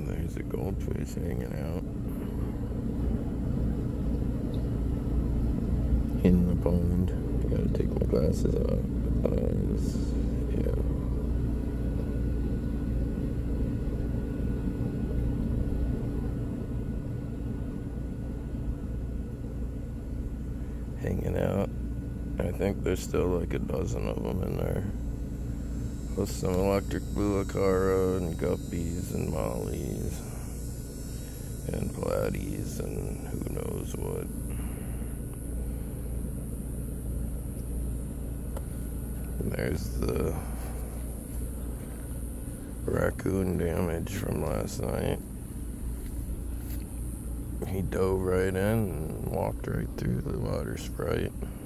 There's a goldfish hanging out in the pond. I gotta take my glasses off. Yeah. Hanging out. I think there's still like a dozen of them in there. With some electric blue acara and guppies and mollies and platies and who knows what. And there's the racoon damage from last night. He dove right in and walked right through the water sprite.